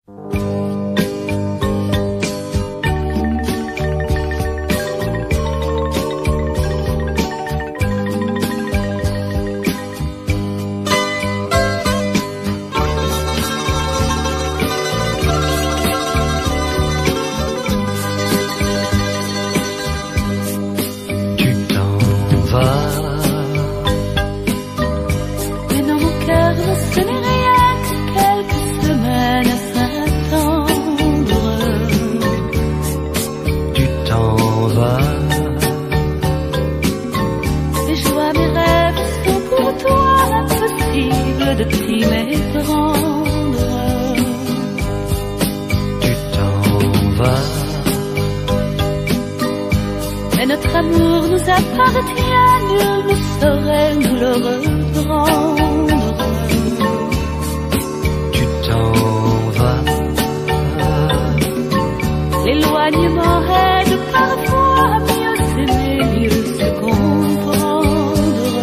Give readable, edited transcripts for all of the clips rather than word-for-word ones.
De t'y méprendre, tu t'en vas. Mais notre amour nous appartient, nul ne saurait nous le reprendre. Tu t'en vas. L'éloignement aide parfois à mieux s'aimer, mieux se comprendre.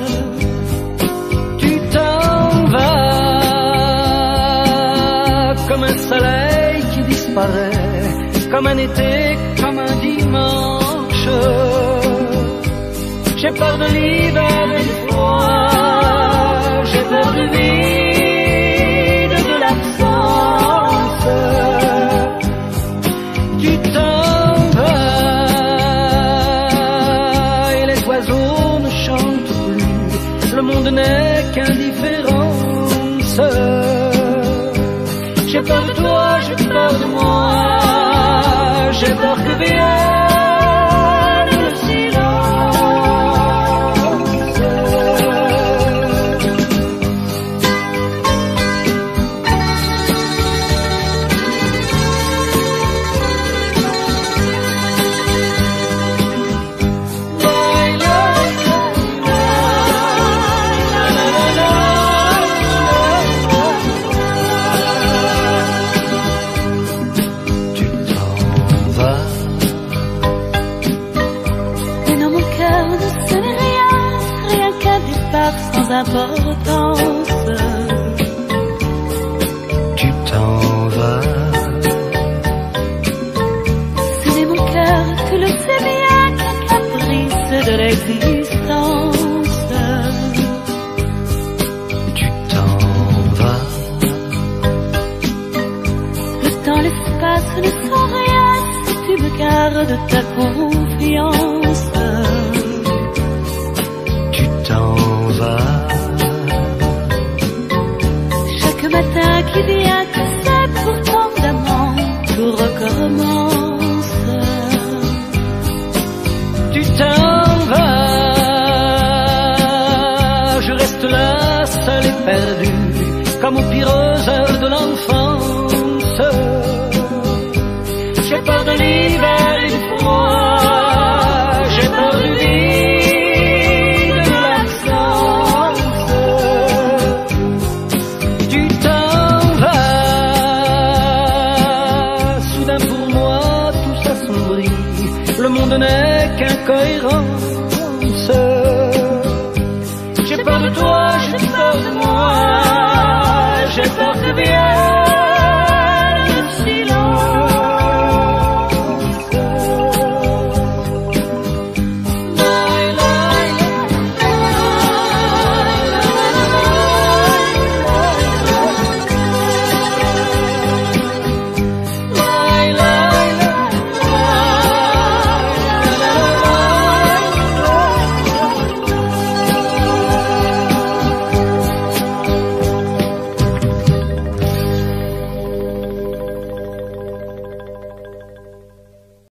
Comme un soleil qui disparaît, comme un été, comme un dimanche. J'ai peur de l'hiver et du froid, j'ai peur du vide, de l'absence. Tu t'en vas et les oiseaux ne chantent plus, le monde n'est qu'indifférence. J'ai peur de toi, j'ai peur de moi, j'ai peur que vienne le silence. Sans importance, tu t'en vas. Ce n'est mon cœur, tu le sais bien, qu'un caprice de l'existence. Tu t'en vas. Le temps, l'espace ne sont rien si tu me gardes ta confiance. Chaque matin qui vient, tu sais, pourtant d'amant, tout recommence. Tu t'en vas, je reste là, seul et perdu, comme aux pires heures de l'enfance. J'ai peur de l'hiver et du froid, j'ai peur du vide, de l'absence. Tu t'en vas, soudain pour moi tout s'assombrit, le monde n'est qu'incohérence.